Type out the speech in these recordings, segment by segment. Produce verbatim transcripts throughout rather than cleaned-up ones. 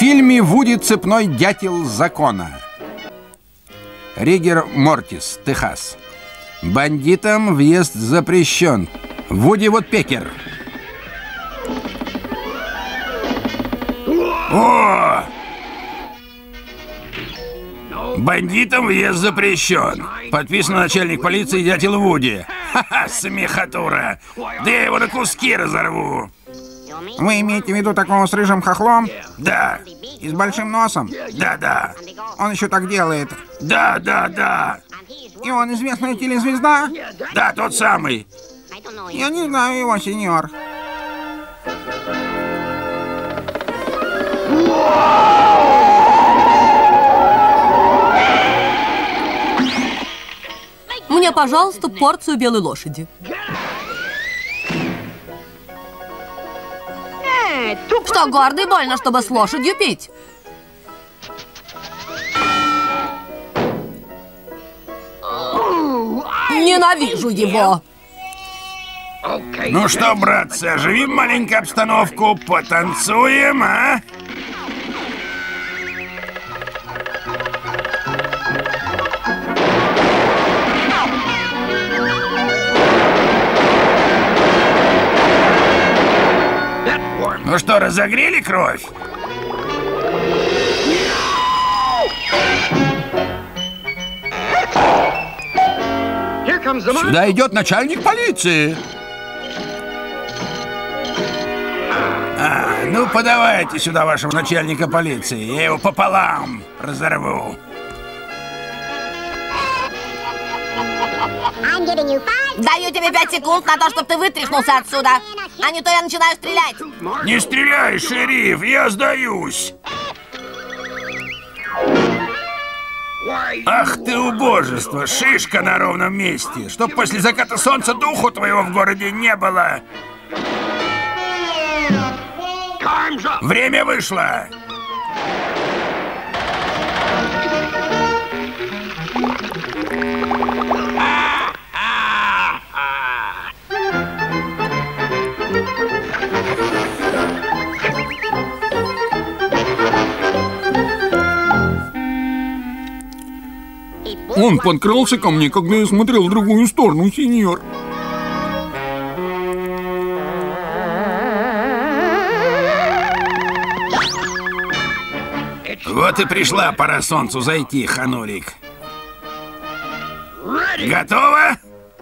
фильме Вуди «Цепной дятел закона». Ригер Мортис, Техас. Бандитам въезд запрещен. Вуди Вудпекер. О! Бандитам въезд запрещен. Подписан начальник полиции дятел Вуди. Ха-ха, смехотура. Да я его на куски разорву. Вы имеете в виду такого с рыжим хохлом? Да. И с большим носом? Да-да. Он еще так делает. Да-да-да. И он известная телезвезда? Да, тот самый. Я не знаю его, сеньор. Мне, пожалуйста, порцию белой лошади. Что, гордый, больно, чтобы с лошадью пить? Ненавижу его. Ну что, братцы, оживим маленькую обстановку, потанцуем, а? Ну что, разогрели кровь? Сюда идет начальник полиции. А, ну подавайте сюда вашего начальника полиции. Я его пополам разорву. Даю тебе пять секунд на то, чтобы ты вытряхнулся отсюда. А не то я начинаю стрелять. Не стреляй, шериф, я сдаюсь. Ах ты убожество, шишка на ровном месте. Чтоб после заката солнца духу твоего в городе не было. Время вышло. Он подкрался ко мне, когда я смотрел в другую сторону, сеньор. Вот и пришла пора солнцу зайти, Ханурик. Готово?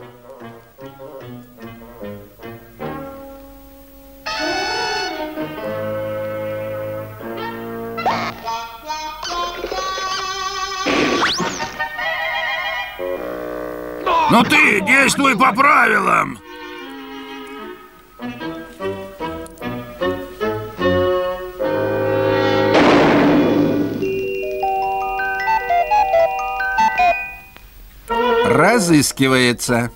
Ну ты, действуй по правилам! Разыскивается.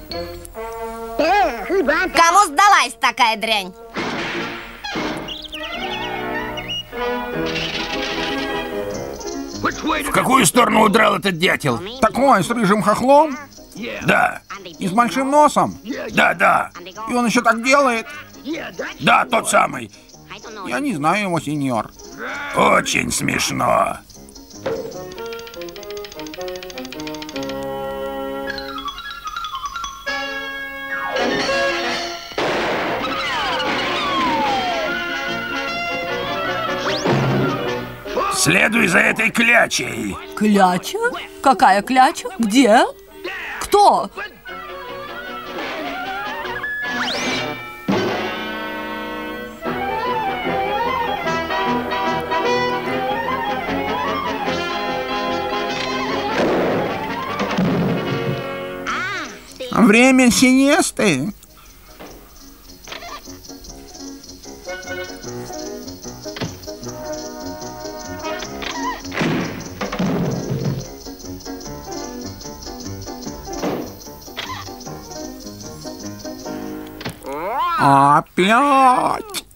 Кому сдалась такая дрянь? В какую сторону удрал этот дятел? Такой, с рыжим хохлом? Да. И с большим носом? Да, да. И он еще так делает? Да, тот самый. Я не знаю его, сеньор. Очень смешно. Следуй за этой клячей. Кляча? Какая кляча? Где? Кто? Время сиесты. Опять.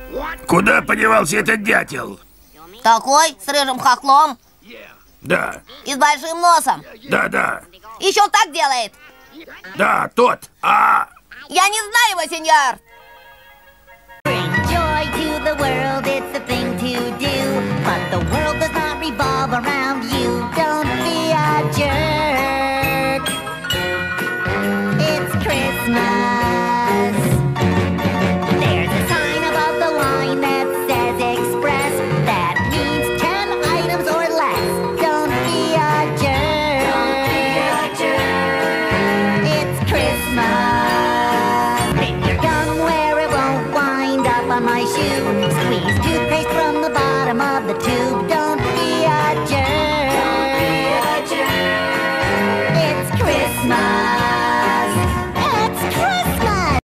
Куда подевался этот дятел? Такой, с рыжим хохлом Да, и с большим носом. да, да, Еще он так делает. да, тот. А... Я не знаю его, сеньор. Bring joy to the world, it's a thing to do. But the world does not revolve around you. Don't be a jerk. It's Christmas. There's a sign above the line that says express. That means ten items or less. Don't be a jerk. Don't be a jerk. It's Christmas. Stick your gum where it won't wind up on my shoe. Squeeze toothpaste from the bottom of the tube. Don't be a jerk. Don't be a jerk. It's Christmas.